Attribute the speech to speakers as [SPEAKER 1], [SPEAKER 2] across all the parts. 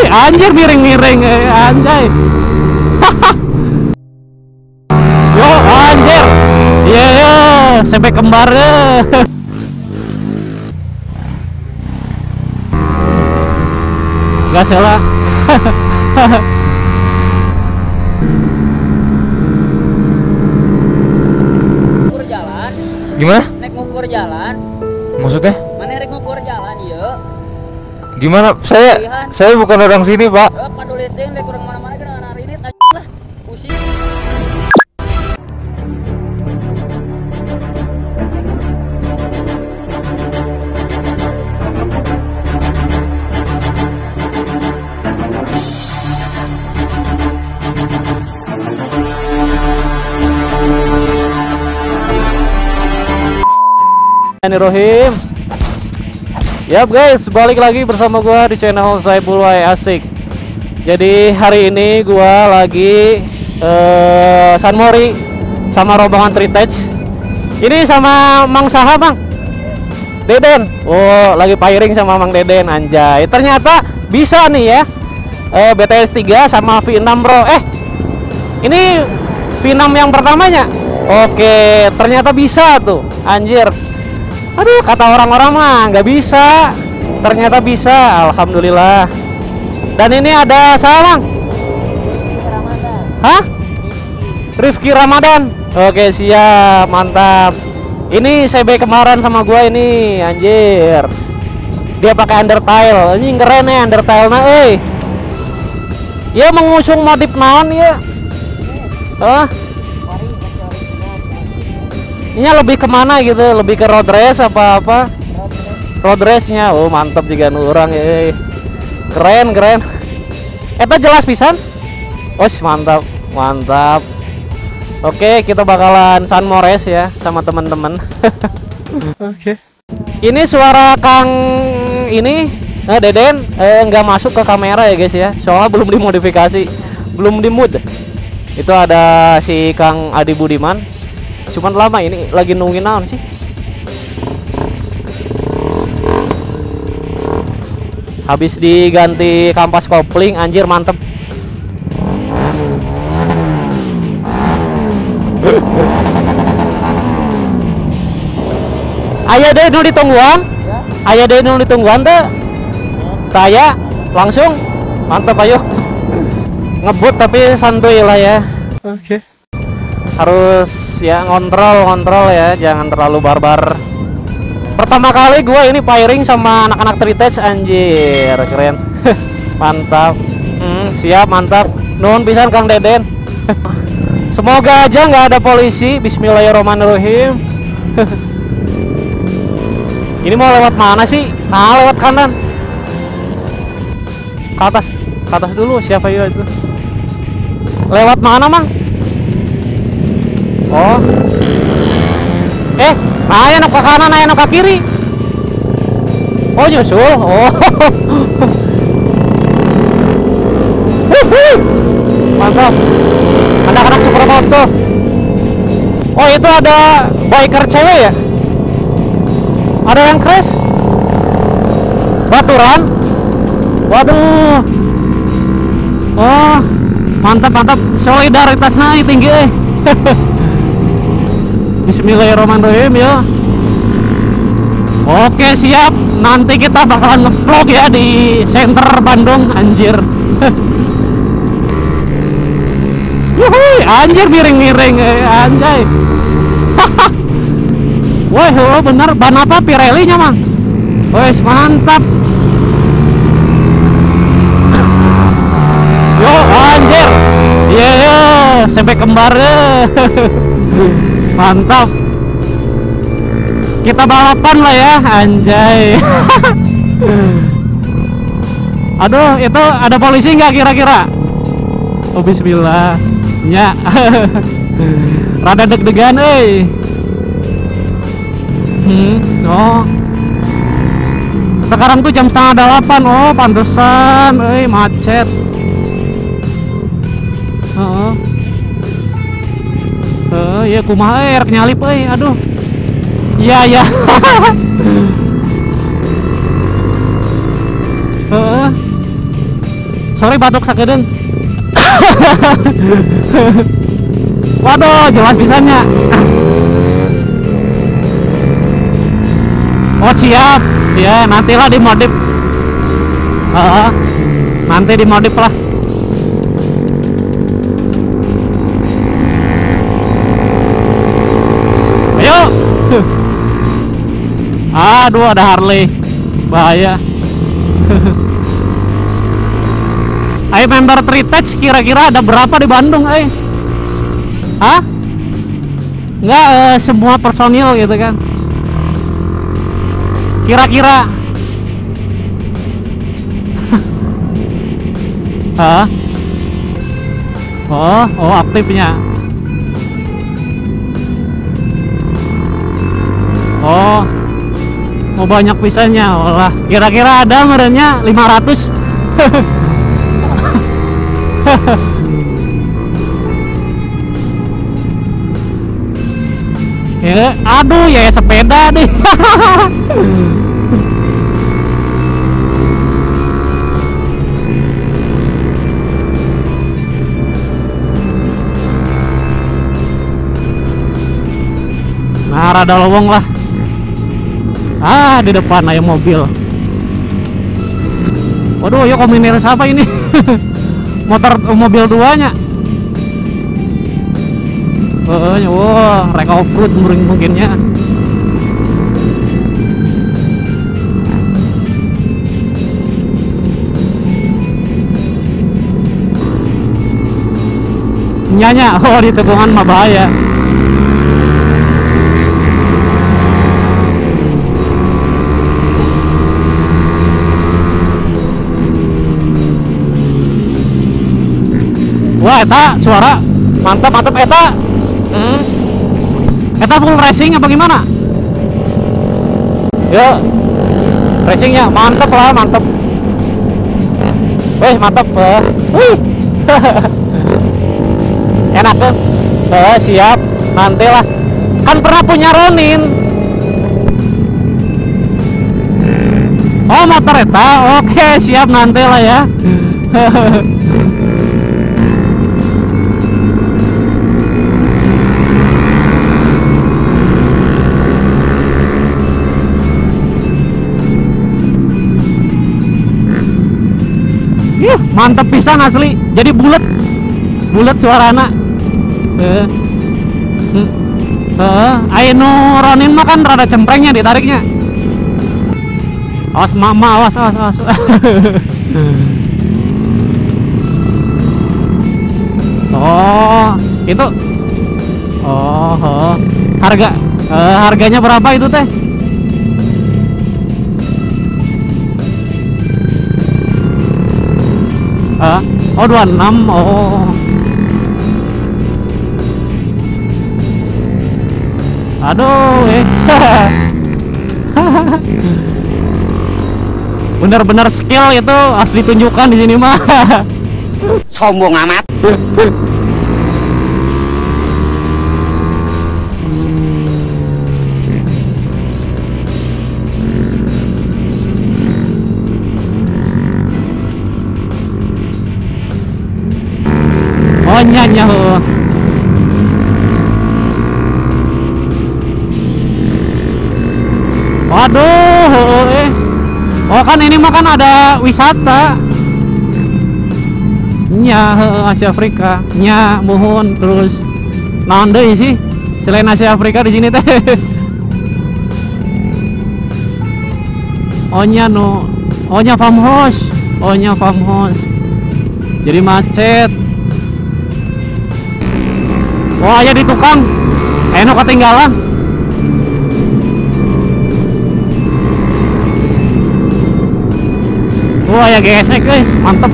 [SPEAKER 1] anjir miring-miring anjay. Yo anjir. Iya ya, sampai kembar. Gak salah.
[SPEAKER 2] Ngukur jalan.
[SPEAKER 3] Gimana?
[SPEAKER 2] Nek ngukur jalan.
[SPEAKER 3] Maksudnya?
[SPEAKER 2] Mana rek ngukur jalan ieu?
[SPEAKER 3] Gimana? Saya bukan orang sini, Pak.
[SPEAKER 2] Paduli teh rek urang mana-mana kan hari ini lah. Pusing.
[SPEAKER 1] Bismillahirrahmanirrahim. Yap guys, balik lagi bersama gua di channel Saiful Asik. Jadi hari ini gua lagi San Mori sama rombongan Tritage. Ini sama Mang Saha, Bang Deden. Oh, lagi pairing sama Mang Deden, anjay. Ternyata bisa nih ya. BTS 3 sama V6 Pro. Ini V6 yang pertamanya. Oke, ternyata bisa tuh, anjir. Aduh, kata orang-orang mah nggak bisa, ternyata bisa, alhamdulillah. Dan ini ada siapa, Bang? Hah? Rifki Ramadan. Oke, siap, mantap. Ini CB kemarin sama gua ini, anjir. Dia pakai undertale, ini keren ya undertale nah, Ya mengusung modif naon ya. Ini lebih kemana gitu, lebih ke road race apa road race nya. Oh mantap juga orang ya, keren eta jelas pisan. Mantap. Oke, kita bakalan San Mores ya sama teman-teman. Oke. Ini suara Kang ini Deden nggak masuk ke kamera ya guys ya, soalnya belum dimodifikasi, belum di mood. Itu ada si Kang Adi Budiman. Cuman lama ini lagi nungguin naon sih. Habis diganti kampas kopling, anjir mantep. Aya deh nu ditungguan. Aya deh nu ditungguan teh. Saya langsung mantep ayo. Ngebut tapi santuy lah ya. Oke. Harus ya ngontrol ya, jangan terlalu barbar. Pertama kali gue ini pairing sama anak-anak Tritage, anjir keren. Mantap. Siap, mantap. Nuhun pisan Kang Deden. Semoga aja nggak ada polisi. Bismillahirrahmanirrahim. Ini mau lewat mana sih? Nah, lewat kanan. Ke atas dulu, siapa ya itu? Lewat mana, Mang? Oh, ayo ke kanan, ayo ke kiri. Oh nyusul. Oh, mantap. Anak-anak supermoto. Oh itu ada biker cewek ya? Ada yang crash? Baturan? Waduh. Oh, mantap. Solidaritas naik tinggi. Bismillahirrahmanirrahim ya. Oke siap, nanti kita bakalan nge-vlog ya di center Bandung, anjir. Yuhui, anjir miring-miring anjay. Wah, oh, bener ban apa Pirelli nya, Mang? Wes mantap. Yo anjir. Iya, sampai kembar. Mantap. Kita balapan lah ya, anjay. Aduh, itu ada polisi nggak kira-kira? Oh bismillah. Ya. Rada deg-degan, Oh. Sekarang tuh jam 7:30. Oh, pantesan, macet. Ya kumaha rek nyalip aduh. Iya. sorry batuk sakedeun. Waduh, jelas pisannya. Oh siap, ya nantilah dimodif. Nanti dimodif lah. Ayo. Aduh, ada Harley, bahaya. Ayo member Tritouch kira-kira ada berapa di Bandung, Hah? Enggak semua personil gitu kan? Kira-kira Hah? Oh aktifnya. Oh banyak pisahnya. Olah, kira-kira ada merenya 500. Ya, aduh ya sepeda deh. Nah, rada lowong lah. Di depan ayo mobil. Waduh, yuk kombinir siapa ini? Mobil duanya. Wah, rek off-road mungkinnya. Nyanya, di tegungan mah bahaya. Wah, eta suara mantap eta. Eta full racing apa gimana? Ya, racingnya mantap lah, mantap. Mantap. Enak kan? Siap, nanti lah. Kan pernah punya Ronin. Oh, motor eta. Oke, siap nanti lah ya. Mantep pisan asli, jadi bulat suarana. Ayo Ronin mah kan rada cemprengnya ditariknya. Awas mama, awas. Itu. Harganya berapa itu teh? Oh 26. Aduh, bener-bener skill itu harus ditunjukkan di sini mah.
[SPEAKER 2] Sombong amat.
[SPEAKER 1] Oh nyanya. Waduh. Oh kan ini mah kan ada wisata. Nya Asia Afrika. Nya mohon terus. Naon deui sih selain Asia Afrika di sini teh? Ohnya farmhouse. Ohnya farmhouse. Jadi macet. Wah, ya di tukang. Ketinggalan. Wah, ya gesek mantep.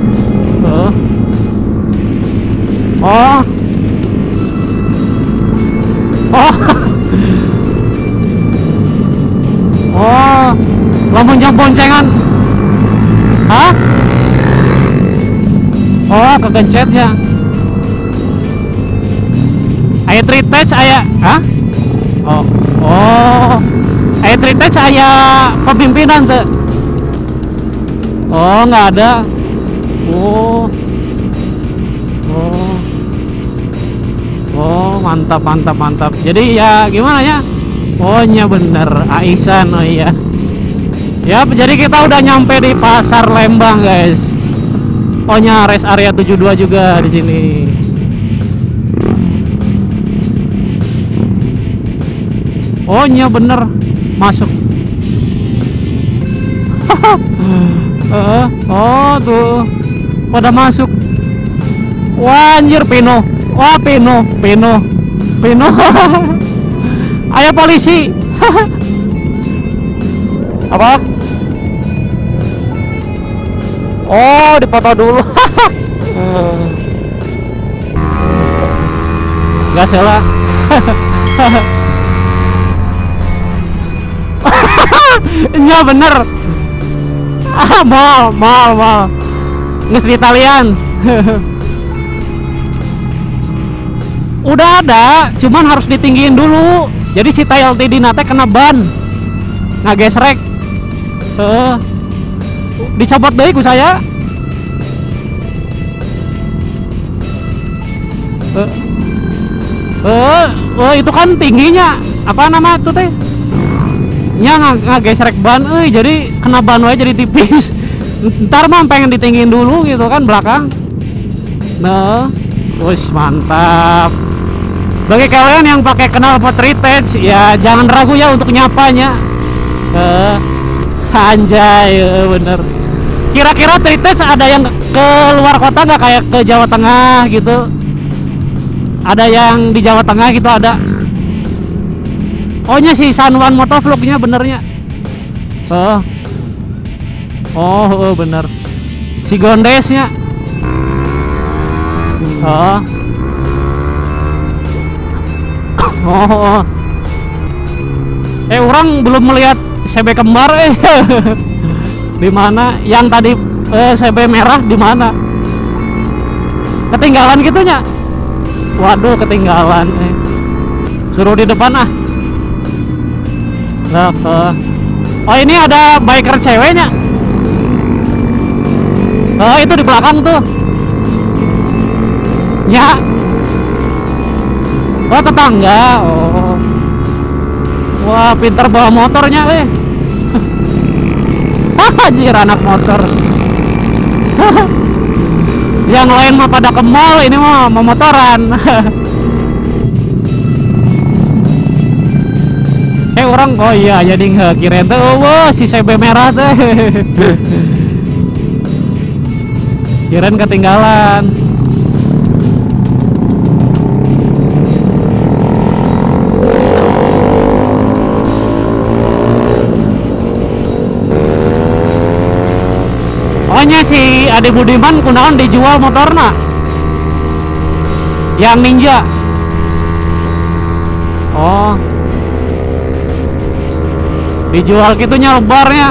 [SPEAKER 1] Lamun jam boncengan. Hah? Kegencet ya. Aya Tritouch aya, hah? Aya Tritouch aya pemimpinan tuh. Nggak ada. Oh. Oh. Oh, mantap mantap mantap. Jadi ya gimana ya? Oh nya bener Aisan. Oh iya. Ya, jadi kita udah nyampe di Pasar Lembang, guys. Oh nya rest area 72 juga di sini. Oh nya bener masuk. Oh tuh pada masuk. Wah anjir Pino. Wah Pino. Ayo polisi. Apa? Oh dipoto dulu. Gak salah. Iya bener. Mal nges di Italian. Udah ada, cuman harus ditinggiin dulu. Jadi si TLTD nate kena ban, ngagesrek. Dicopot deh ku saya. Itu kan tingginya. Apa nama itu teh? Nya ngagesrek ban, jadi kena ban wae jadi tipis. Ntar mah pengen ditinggiin dulu gitu kan belakang. Nah, wis mantap. Bagi kalian yang pakai knalpot retouch, ya jangan ragu ya untuk nyapanya. Anjay, bener. Kira-kira retouch ada yang ke luar kota nggak, kayak ke Jawa Tengah gitu? Ada yang di Jawa Tengah gitu ada? Oh nya si Sanwan Motovlognya benernya. Oh bener. Si Gondesnya. Oh. Orang belum melihat CB kembar di mana? Yang tadi CB merah di mana? Ketinggalan gitunya. Waduh, ketinggalan. Suruh di depan ah. Nah, oh ini ada biker ceweknya. Itu di belakang tuh. Ya. Oh tetangga. Oh. Wah pinter bawa motornya Anjir anak motor. Yang lain mah pada ke mall, ini mah mau motoran. Orang oh iya jadi kirain tuh wow si CB merah teh. Kirain ketinggalan. Ohnya si Ade Budiman kunaon dijual motorna yang Ninja. Oh dijual gitunya lebarnya.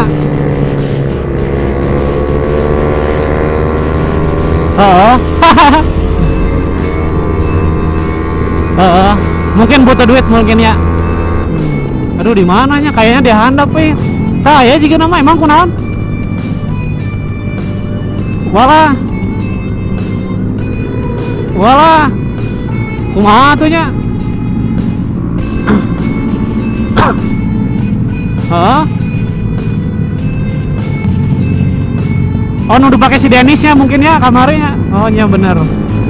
[SPEAKER 1] Mungkin butuh duit mungkin ya. Aduh di mananya kayaknya dia handap tah ya jika nama emang kunaon. Walah kumaha atunya. Oh nu dipakai si Dennis ya mungkin ya kamarnya. Oh iya bener.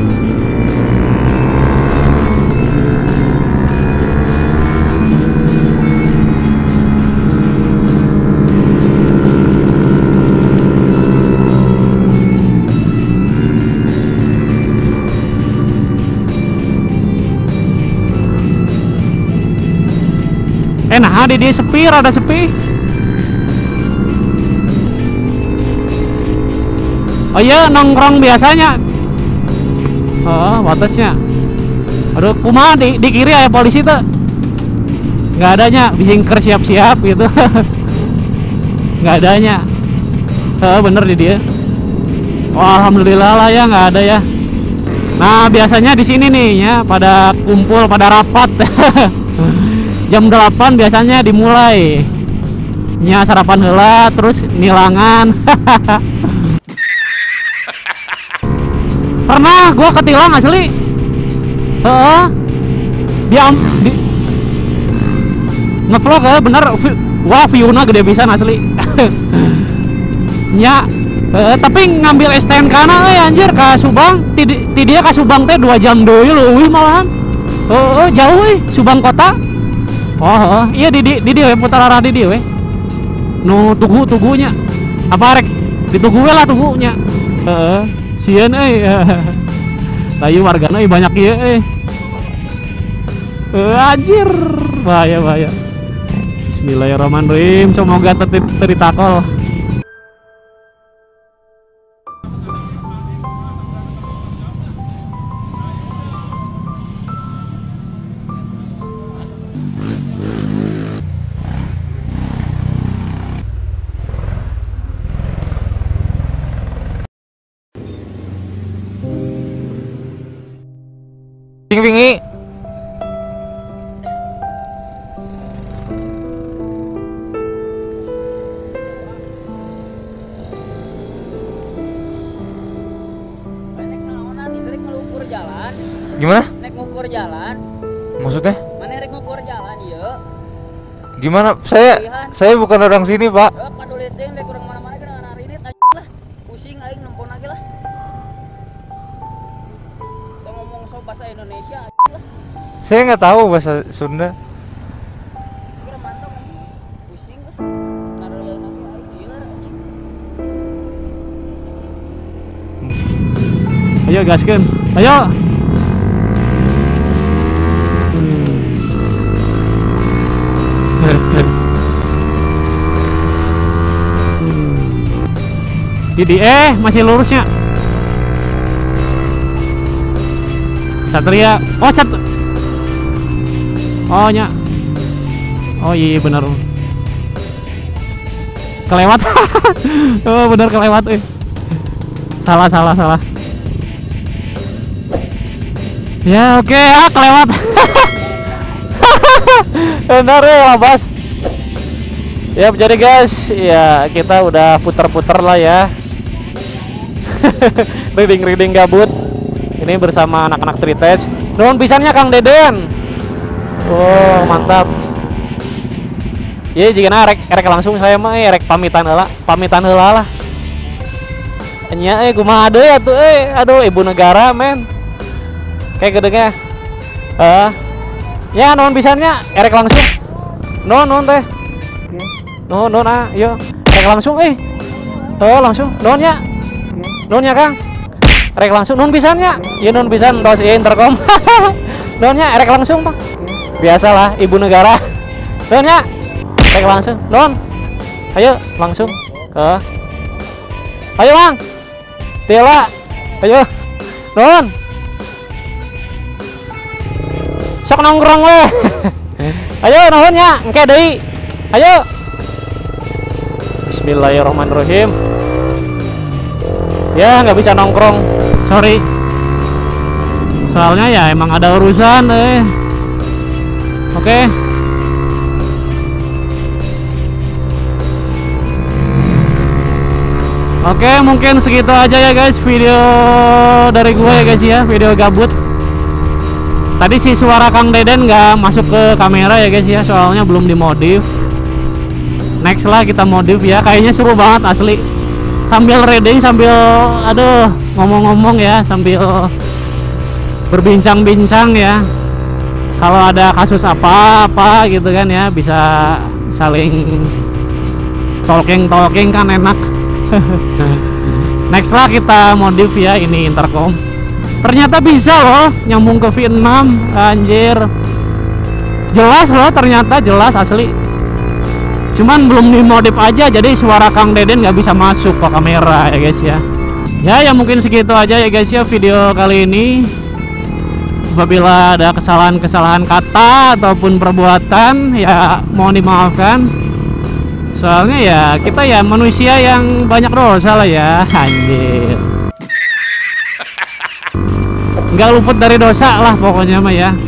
[SPEAKER 1] Nah di sepi, rada sepi. Oh iya nongkrong biasanya. Batasnya. Aduh kumaha di kiri ya polisi tuh. Nggak adanya, bisingker siap-siap gitu. Nggak adanya. Bener di dia. Oh, alhamdulillah lah ya nggak ada ya. Nah biasanya di sini nih ya pada kumpul pada rapat. Jam 8 biasanya dimulai. Nya sarapan heula terus nilangan. Pernah gua ketilang asli. Heeh. Dia ngevlog ya bener. Wah, view-na gede pisan asli. Nya, tapi ngambil STNK na anjir ka Subang. Ti dia ka Subang teh 2 jam deui leuwih malahan. Jauh Subang kota. Oh, iya di dia putar arah di dia we. Nu tugu-tugunya. Apa rek ditugu we lah tugunya. Sieun euy. Layu wargana banyak ieu anjir. Bahaya. Bismillahirrahmanirrahim. Semoga teritakol.
[SPEAKER 3] Pingi. Gimana?
[SPEAKER 2] Nek ngukur jalan.
[SPEAKER 3] Maksudnya?
[SPEAKER 2] Mana rek ngukur jalan ieu?
[SPEAKER 3] Gimana? Saya bukan orang sini, Pak.
[SPEAKER 2] Paduli teh rek urang mana-mana kan arah rinit lah. Pusing aing nempon lagi lah. Tong ngomong so bahasa Indonesia lah.
[SPEAKER 3] Saya nggak tahu bahasa Sunda.
[SPEAKER 2] Kira mantap pusing lah. Nareuleuh lagi aing lieur anjing.
[SPEAKER 1] Ayo gaskeun. Ayo. Didi masih lurusnya. Satria. Oh nya. Oh iya bener. Kelewat. Oh bener kelewat Salah. Ya oke, kelewat. Benar ya Bas. Ya jadi guys, ya kita udah puter-puter lah ya. Reading gabut. Ini bersama anak-anak Trites. Nuhun pisannya Kang Deden. Oh mantap. Ya jika rek langsung saya mah rek pamitan heula lah. Nya kumaha deui atuh aduh ibu negara men. Kayak gedengnya. Ya nuhun pisannya rek langsung. Nuhun teh. Nuhun yo. Rek langsung langsung. Nuhun ya Kang. Rek langsung nuhun pisannya. Ieu nuhun pisan tos ieu intercom. Nuhun nya rek langsung Bang. Biasalah ibu negara. Nuhun nya. Rek langsung. Nuhun. Ayo langsung. Ayo Bang. Tila. Ayo. Nuhun. Sok nongkrong we. Ayo nuhun nya, engke deui. Ayo. Bismillahirrahmanirrahim. Ya nggak bisa nongkrong, sorry. Soalnya ya emang ada urusan Oke. Oke, mungkin segitu aja ya guys video dari gue ya guys ya, video gabut. Tadi si suara Kang Deden nggak masuk ke kamera ya guys ya, soalnya belum dimodif. Next lah kita modif ya, kayaknya seru banget asli. Sambil reading, sambil aduh ngomong-ngomong ya, sambil berbincang-bincang ya. Kalau ada kasus apa-apa gitu kan ya, bisa saling talking kan enak. Next lah kita modif ya ini intercom. Ternyata bisa loh nyambung ke V6, anjir. Jelas loh, ternyata jelas asli. Cuman belum dimodif aja, jadi suara Kang Deden nggak bisa masuk ke kamera ya guys ya. Ya mungkin segitu aja ya guys ya video kali ini. Apabila ada kesalahan-kesalahan kata ataupun perbuatan ya mohon dimaafkan. Soalnya ya kita ya manusia yang banyak dosa lah ya, anjir. Nggak luput dari dosa lah pokoknya mah ya.